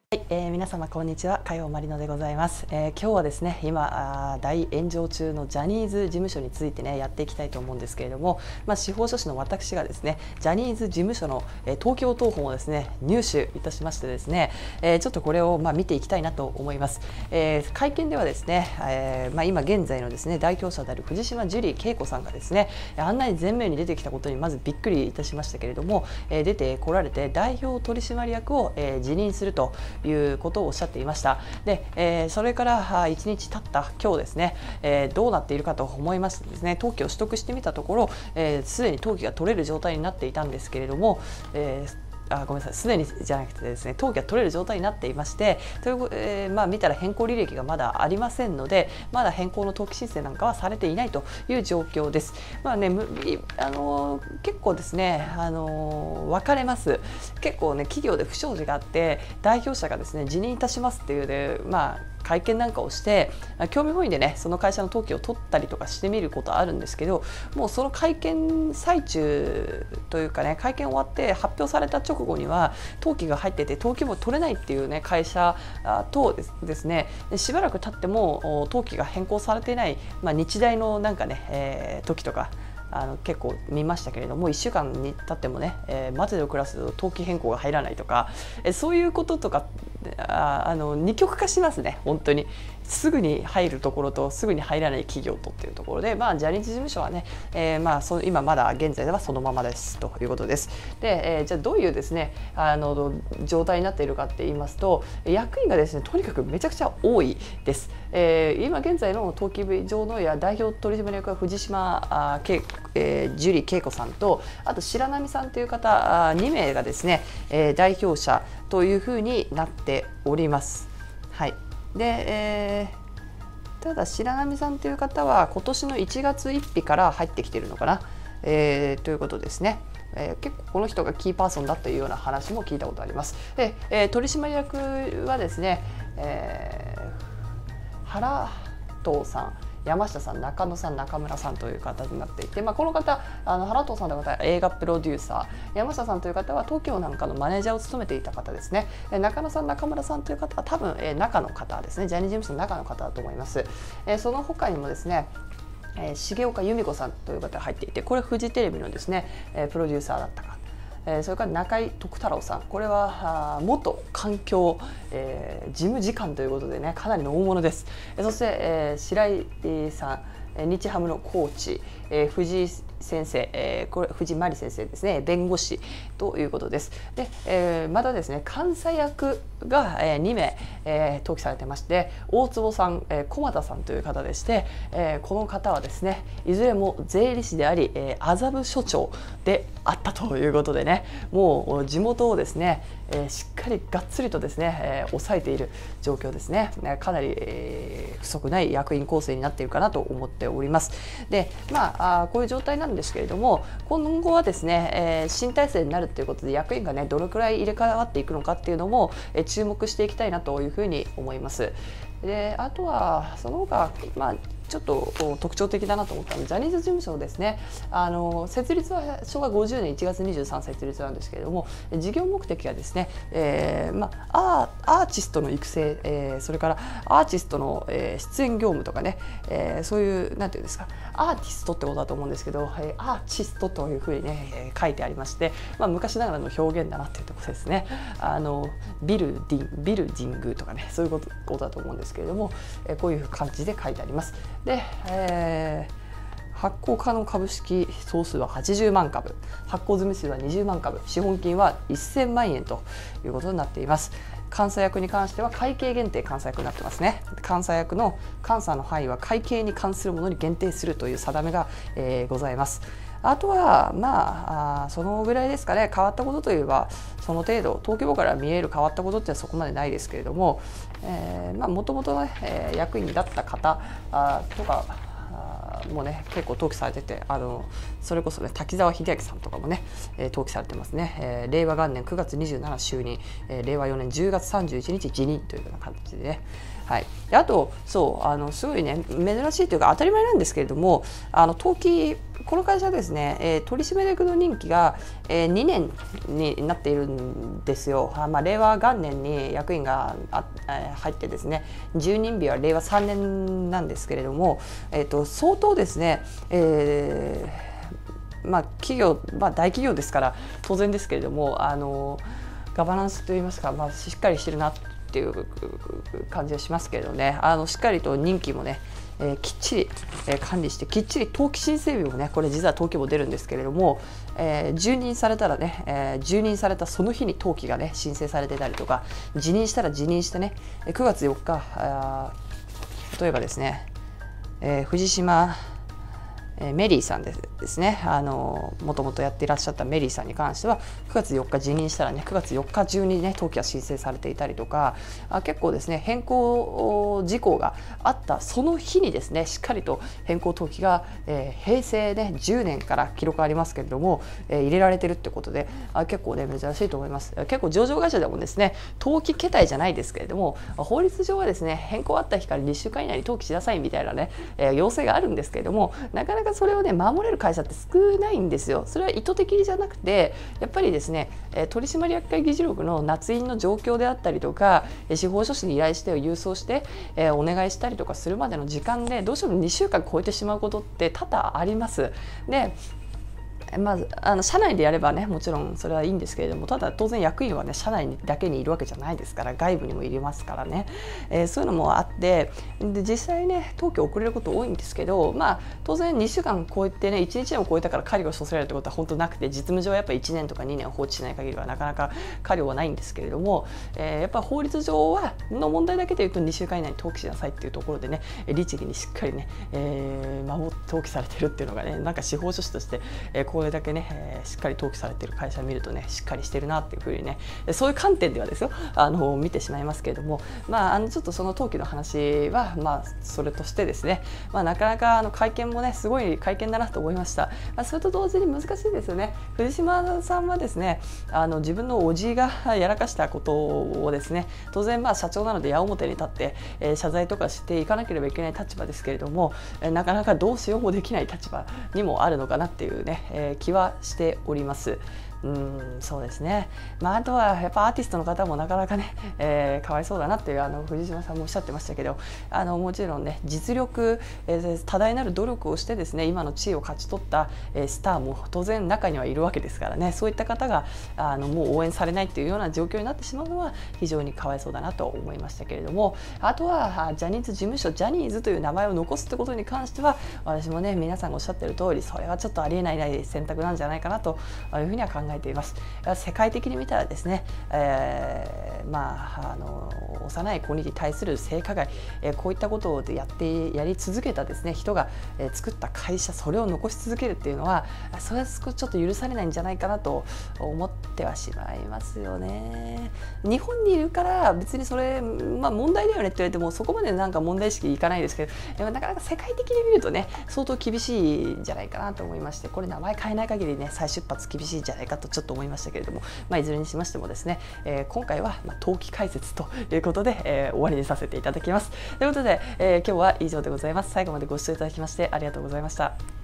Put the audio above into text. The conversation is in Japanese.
はい、皆様こんにちは、加陽まりのでございます。今日はですね、今大炎上中のジャニーズ事務所についてねやっていきたいと思うんですけれども、司法書士の私がですね、ジャニーズ事務所の、東京当本をですね入手いたしましてですね、ちょっとこれを見ていきたいなと思います。会見ではですね、今現在のですね代表者である藤島ジュリー景子さんがですね、あんなに前面に出てきたことにまずびっくりいたしましたけれども、出てこられて代表取締役を、辞任するということをおっしゃっていました。で、それから1日経った今日ですね、どうなっているかと思いますとですね、登記を取得してみたところ、すでに登記が取れる状態になっていたんですけれども、ごめんなさい、すでにじゃなくてですね、登記が取れる状態になっていまして、見たら変更履歴がまだありませんので、まだ変更の登記申請なんかはされていないという状況です。結構ですね、分かれます。結構ね、企業で不祥事があって代表者がですね辞任いたしますっていうで、会見なんかをして興味本位でねその会社の登記を取ったりとかしてみることはあるんですけど、もうその会見最中というかね、会見終わって発表された直後には登記が入ってて登記も取れないっていうね会社とですね、しばらく経っても登記が変更されていない、日大のなんかね、時とか結構見ましたけれども、1週間に経ってもね、待てど暮らすと登記変更が入らないとか、そういうこととか二極化しますね。本当にすぐに入るところとすぐに入らない企業とっていうところで、ジャニーズ事務所はね、今まだ現在ではそのままですということです。で、じゃあどういうですね状態になっているかって言いますと、役員がですねとにかくめちゃくちゃ多いです。今現在の登記部上の代表取締役は藤島ジュリー景子さんと、あと白波さんという方2名がですね、代表者というふうになっております。はい。で、ただ白波さんという方は今年の1月1日から入ってきているのかな、ということですね。結構この人がキーパーソンだというような話も聞いたことあります。で、取締役はですね、原藤さん、山下さん、中野さん、中村さんという方になっていて、この方原藤さんという方は映画プロデューサー、山下さんという方は東京なんかのマネージャーを務めていた方ですね。中野さん、中村さんという方は多分中の方ですね、ジャニーズ事務所の中の方だと思います。その他にもですね、重岡由美子さんという方が入っていて、これフジテレビのですねプロデューサーだったか。それから中井徳太郎さん、これは元環境、事務次官ということでね、かなりの大物です。そして、白井さん、日ハムのコーチ、藤井先生、これ藤真理先生ですね、弁護士ということです。で、またですね監査役が2名登記されてまして、大坪さん、駒田さんという方でして、この方はですねいずれも税理士であり麻布署長であったということでね、もう地元をですねしっかりがっつりとですね抑えている状況ですね。かなり不足ない役員構成になっているかなと思っております。で、こういう状態なんですけれども、今後はですね、新体制になるということで役員がねどのくらい入れ替わっていくのかっていうのも注目していきたいなというふうに思います。で、あとはその他ちょっと特徴的だなと思ったのはジャニーズ事務所ですね。設立は昭和50年1月23日設立なんですけれども、事業目的はですね、アーティストの育成、それからアーティストの、出演業務とかね、そういうなんていうんですか、アーティストってことだと思うんですけど、アーティストというふうにね、書いてありまして、昔ながらの表現だなっていうところですね。ビルディングとかね、そういうことだと思うんですけれども、こういう感じで書いてあります。で、発行可能株式総数は80万株、発行済み数は20万株、資本金は1000万円ということになっています。監査役に関しては会計限定監査役になってますね。監査役の監査の範囲は会計に関するものに限定するという定めが、ございます。あとはそのぐらいですかね。変わったことといえばその程度、登記簿から見える変わったことってそこまでないですけれども、もともと役員だった方とかもね結構登記されてて、それこそね滝沢秀明さんとかもね、登記されてますね。令和元年9月27就任、令和4年10月31日辞任というような感じでね、 はい、であとそうすごいね珍しいというか当たり前なんですけれども、登記この会社ですね、取締役の任期が、2年になっているんですよ。令和元年に役員が入ってですね、就任日は令和3年なんですけれども、相当ですね、企業、大企業ですから当然ですけれども、ガバナンスといいますか、しっかりしてるなっていう感じはしますけれどね、しっかりと任期もね、きっちり、管理してきっちり登記申請日もね、これ実は登記も出るんですけれども、就任されたらね、就任されたその日に登記がね申請されてたりとか、辞任したら辞任してね、9月4日例えばですね、藤島メリーさんですね、もともとやっていらっしゃったメリーさんに関しては9月4日辞任したらね、9月4日中にね登記が申請されていたりとか、結構ですね変更事項があったその日にですねしっかりと変更登記が、平成ね10年から記録ありますけれども、入れられてるってことで、結構ね珍しいと思います。結構上場会社でもですね登記形態じゃないですけれども、法律上はですね変更あった日から2週間以内に登記しなさいみたいなね、要請があるんですけれども、なかなかそれをね守れる会社って少ないんですよ。それは意図的じゃなくて、やっぱりですね取締役会議事録の捺印の状況であったりとか、司法書士に依頼して郵送して、お願いしたりとかするまでの時間でどうしても2週間超えてしまうことって多々あります。で社内でやればねもちろんそれはいいんですけれども、ただ当然役員はね社内だけにいるわけじゃないですから、外部にもいりますからね、そういうのもあって、で実際ね登記遅れること多いんですけど、当然2週間超えてね1日でも超えたから過料を処せられるってことは本当なくて、実務上はやっぱり1年とか2年を放置しない限りはなかなか過料はないんですけれども、やっぱ法律上の問題だけでいうと2週間以内に登記しなさいっていうところでね、律儀にしっかりね、守って登記されてるっていうのがね、なんか司法書士として、これだけね、しっかり登記されている会社を見るとねしっかりしてるなっていうふうにね、そういう観点ではですよ見てしまいますけれども、ちょっとその登記の話はそれとしてですね、なかなか会見もねすごい会見だなと思いました。それと同時に難しいですよね。藤島さんはですね自分の叔父がやらかしたことをですね、当然社長なので矢面に立って、謝罪とかしていかなければいけない立場ですけれども、なかなかどうしようもできない立場にもあるのかなっていうね、気はしております。そうですね、あとはやっぱアーティストの方もなかなかね、かわいそうだなっていう藤島さんもおっしゃってましたけど、もちろんね実力、多大なる努力をしてですね今の地位を勝ち取った、スターも当然中にはいるわけですからね、そういった方がもう応援されないっていうような状況になってしまうのは非常にかわいそうだなと思いましたけれども、あとはジャニーズ事務所ジャニーズという名前を残すってことに関しては私もね皆さんがおっしゃってる通りそれはちょっとありえない選択なんじゃないかなというふうには考えています。世界的に見たらですね、幼い子に対する性加害、こういったことをやり続けたですね人が、作った会社それを残し続けるっていうのはそれはちょっと許されないんじゃないかなと思ってはしまいますよね。日本にいるから別にそれ、問題だよねって言われてもそこまでなんか問題意識いかないですけど、でもなかなか世界的に見るとね相当厳しいんじゃないかなと思いまして、これ名前変えない限りね再出発厳しいんじゃないかとちょっと思いましたけれども、いずれにしましてもですね、今回は登記解説ということで、終わりにさせていただきます。ということで、今日は以上でございます。最後までご視聴いただきましてありがとうございました。